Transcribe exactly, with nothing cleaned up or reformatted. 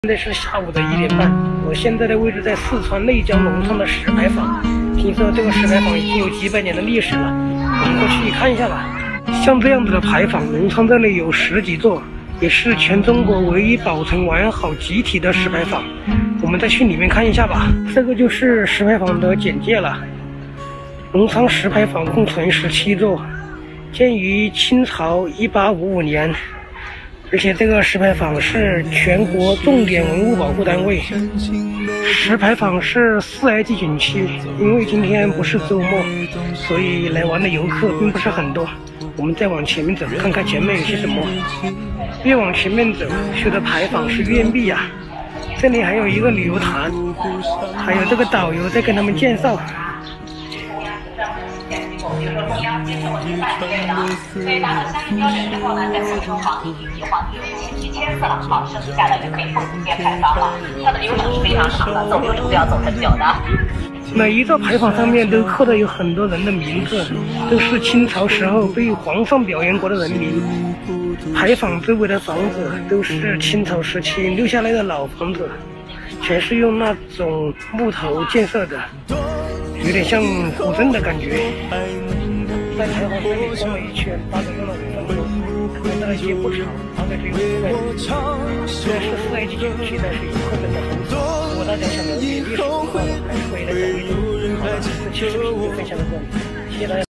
现在是下午的一点半，我现在的位置在四川内江农场的石牌坊。听说这个石牌坊已经有几百年的历史了，我们过去看一下吧。像这样子的牌坊，农场这里有十几座，也是全中国唯一保存完好集体的石牌坊。我们再去里面看一下吧。这个就是石牌坊的简介了。农场石牌坊共存十七座，建于清朝一八五五年。而且这个石牌坊是全国重点文物保护单位。石牌坊是四 A 级景区，因为今天不是周末，所以来玩的游客并不是很多。我们再往前面走，看看前面有些什么。越往前面走，修的牌坊是越密呀。这里还有一个旅游团，还有这个导游在跟他们介绍。比如说中央接受我们办之类的啊，所以达到相应标准之后呢，再补充黄体以及黄体有前期签字了，好，剩下的就可以奉接牌坊了。它的流程是非常长的，走流程都要走很久的。每一座牌坊上面都刻的有很多人的名字，都是清朝时候被皇上表扬过的人名。牌坊周围的房子都是清朝时期留下来的老房子，全是用那种木头建设的，有点像古镇的感觉。在牌坊这里逛了一圈，大概用了五分钟，看到一些不长，大概只有四百米。虽然是四 A 级景区，但是游客真的很多。如果大家想了解历史的话，还是可以来找一找。好了，这期视频就分享到这里，谢谢大家。